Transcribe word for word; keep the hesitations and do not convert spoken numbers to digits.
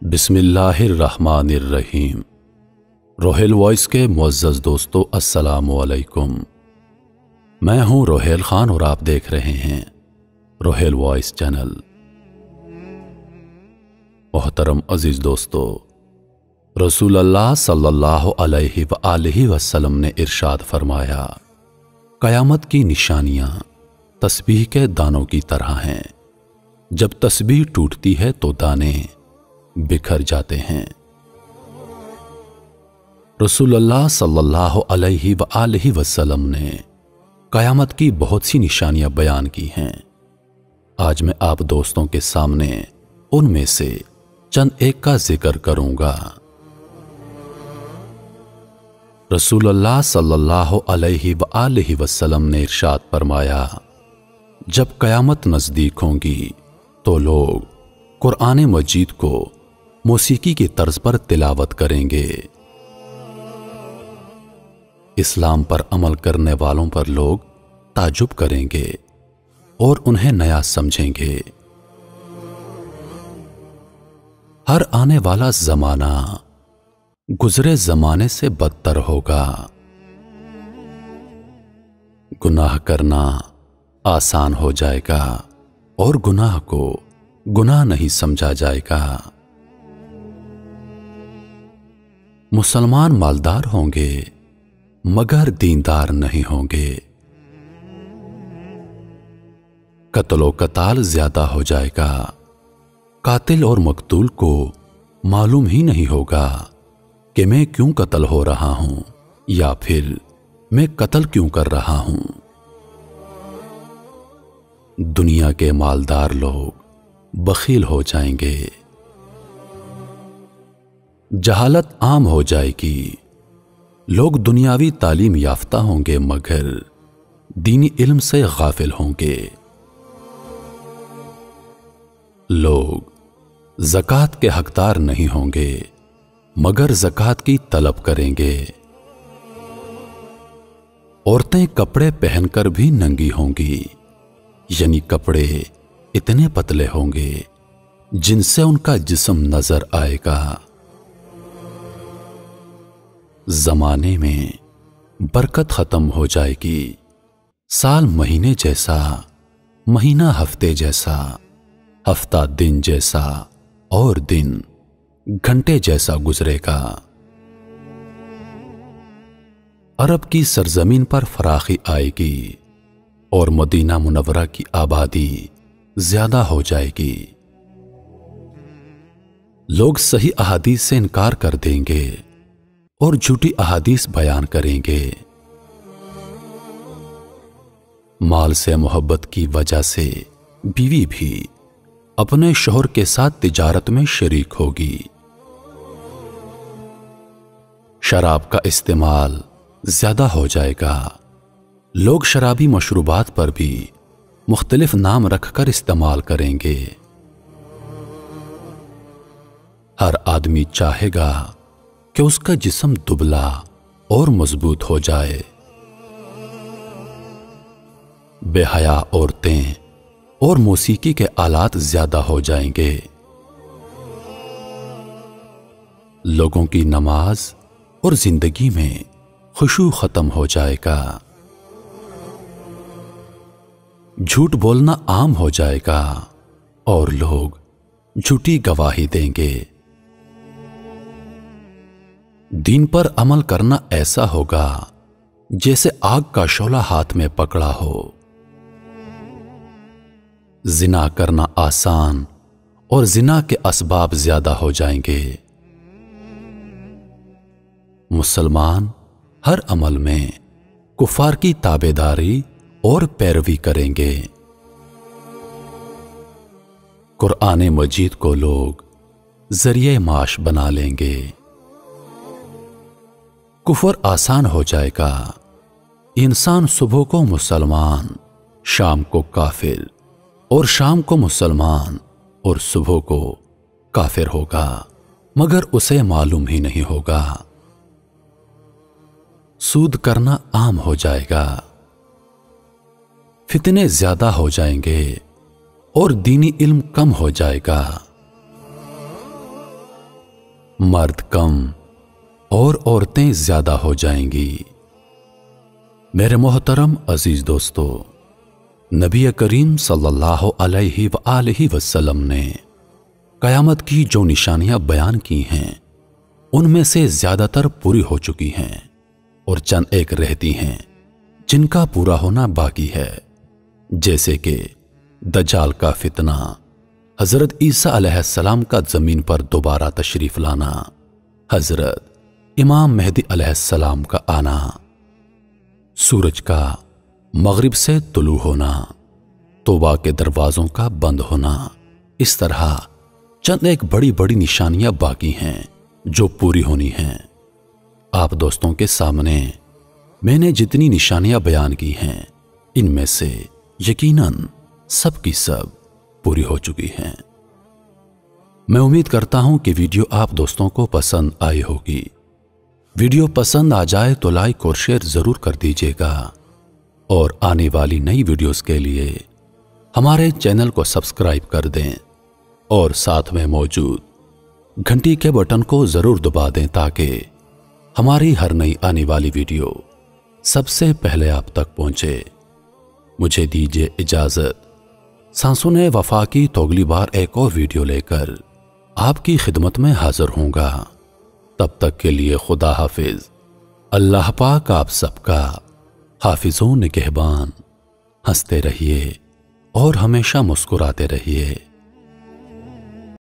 بسم اللہ الرحمن الرحیم۔ روہیل وائس کے معزز دوستو السلام علیکم۔ میں ہوں روہیل خان اور آپ دیکھ رہے ہیں روہیل وائس چینل۔ محترم عزیز دوستو، رسول اللہ صلی اللہ علیہ وآلہ وسلم نے ارشاد فرمایا، قیامت کی نشانیاں تسبیح کے دانوں کی طرح ہیں، جب تسبیح ٹوٹتی ہے تو دانے بکھر جاتے ہیں۔ رسول اللہ صلی اللہ علیہ وآلہ وسلم نے قیامت کی بہت سی نشانیاں بیان کی ہیں۔ آج میں آپ دوستوں کے سامنے ان میں سے چند ایک کا ذکر کروں گا۔ رسول اللہ صلی اللہ علیہ وآلہ وسلم نے ارشاد فرمایا، جب قیامت نزدیک ہوں گی تو لوگ قرآن مجید کو موسیقی کی طرز پر تلاوت کریں گے۔ اسلام پر عمل کرنے والوں پر لوگ تعجب کریں گے اور انہیں نیا سمجھیں گے۔ ہر آنے والا زمانہ گزرے زمانے سے بدتر ہوگا۔ گناہ کرنا آسان ہو جائے گا اور گناہ کو گناہ نہیں سمجھا جائے گا۔ مسلمان مالدار ہوں گے مگر دیندار نہیں ہوں گے۔ قتل و قتال زیادہ ہو جائے گا۔ قاتل اور مقتول کو معلوم ہی نہیں ہوگا کہ میں کیوں قتل ہو رہا ہوں یا پھر میں قتل کیوں کر رہا ہوں۔ دنیا کے مالدار لوگ بخیل ہو جائیں گے۔ جہالت عام ہو جائے گی۔ لوگ دنیاوی تعلیم یافتہ ہوں گے مگر دینی علم سے غافل ہوں گے۔ لوگ زکوٰۃ کے حقدار نہیں ہوں گے مگر زکوٰۃ کی طلب کریں گے۔ عورتیں کپڑے پہن کر بھی ننگی ہوں گی، یعنی کپڑے اتنے پتلے ہوں گے جن سے ان کا جسم نظر آئے گا۔ زمانے میں برکت ختم ہو جائے گی۔ سال مہینے جیسا، مہینہ ہفتے جیسا، ہفتہ دن جیسا اور دن گھنٹے جیسا گزرے گا۔ عرب کی سرزمین پر فراخی آئے گی اور مدینہ منورہ کی آبادی زیادہ ہو جائے گی۔ لوگ صحیح احادیث سے انکار کر دیں گے اور جھوٹی احادیث بیان کریں گے۔ مال سے محبت کی وجہ سے بیوی بھی اپنے شوہر کے ساتھ تجارت میں شریک ہوگی۔ شراب کا استعمال زیادہ ہو جائے گا۔ لوگ شرابی مشروبات پر بھی مختلف نام رکھ کر استعمال کریں گے۔ ہر آدمی چاہے گا کہ اس کا جسم دبلا اور مضبوط ہو جائے۔ بے حیا عورتیں اور موسیقی کے آلات زیادہ ہو جائیں گے۔ لوگوں کی نماز اور زندگی میں خشوع ختم ہو جائے گا۔ جھوٹ بولنا عام ہو جائے گا اور لوگ جھوٹی گواہی دیں گے۔ دین پر عمل کرنا ایسا ہوگا جیسے آگ کا شعلہ ہاتھ میں پکڑا ہو۔ زنا کرنا آسان اور زنا کے اسباب زیادہ ہو جائیں گے۔ مسلمان ہر عمل میں کفار کی تابعداری اور پیروی کریں گے۔ قرآن مجید کو لوگ ذریعہ معاش بنا لیں گے۔ کفر آسان ہو جائے گا۔ انسان صبح کو مسلمان، شام کو کافر، اور شام کو مسلمان اور صبح کو کافر ہوگا مگر اسے معلوم ہی نہیں ہوگا۔ سود کرنا عام ہو جائے گا۔ فتنے زیادہ ہو جائیں گے اور دینی علم کم ہو جائے گا۔ مرد کم اور عورتیں زیادہ ہو جائیں گی۔ میرے محترم عزیز دوستو، نبی کریم صلی اللہ علیہ وآلہ وسلم نے قیامت کی جو نشانیاں بیان کی ہیں ان میں سے زیادہ تر پوری ہو چکی ہیں اور چند ایک رہتی ہیں جن کا پورا ہونا باقی ہے، جیسے کہ دجال کا فتنہ، حضرت عیسیٰ علیہ السلام کا زمین پر دوبارہ تشریف لانا، حضرت امام مہدی علیہ السلام کا آنا، سورج کا مغرب سے طلوع ہونا، توبہ کے دروازوں کا بند ہونا۔ اس طرح چند ایک بڑی بڑی نشانیاں باقی ہیں جو پوری ہونی ہیں۔ آپ دوستوں کے سامنے میں نے جتنی نشانیاں بیان کی ہیں ان میں سے یقیناً سب کی سب پوری ہو چکی ہیں۔ میں امید کرتا ہوں کہ ویڈیو آپ دوستوں کو پسند آئی ہوگی۔ ویڈیو پسند آ جائے تو لائک اور شیئر ضرور کر دیجیے گا، اور آنے والی نئی ویڈیوز کے لیے ہمارے چینل کو سبسکرائب کر دیں اور ساتھ میں موجود گھنٹی کے بٹن کو ضرور دبا دیں تاکہ ہماری ہر نئی آنے والی ویڈیو سب سے پہلے آپ تک پہنچے۔ مجھے دیجیے اجازت، سانسوں نے وفا کی تو اگلی بار ایک اور ویڈیو لے کر آپ کی خدمت میں حاضر ہوں گا۔ تب تک کے لیے خدا حافظ۔ اللہ پاک آپ سب کا حافظ و نگہبان۔ ہنستے رہیے اور ہمیشہ مسکراتے رہیے۔